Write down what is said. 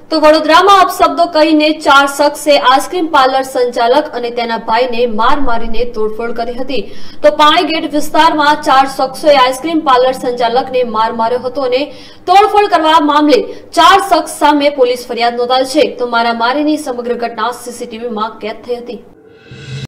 તો વડોદરામાં અપશબ્દો કહીને 4 શખ્સે આઈસ્ક્રીમ પાર્લર સંચાલક અને તેના ભાઈને માર મારીને તોડફોડ કરી હતી। તો પાણીગેટ વિસ્તારમાં 4 શખ્સોએ આઈસ્ક્રીમ પાર્લર સંચાલકને માર માર્યો હતો અને તોડફોડ કરવા મામલે 4 શખ્સ સામે પોલીસ ફરિયાદ નોંધાઈ છે। તો મારામારીની સમગ્ર ઘટના સીસીટીવીમાં કેદ થઈ હતી।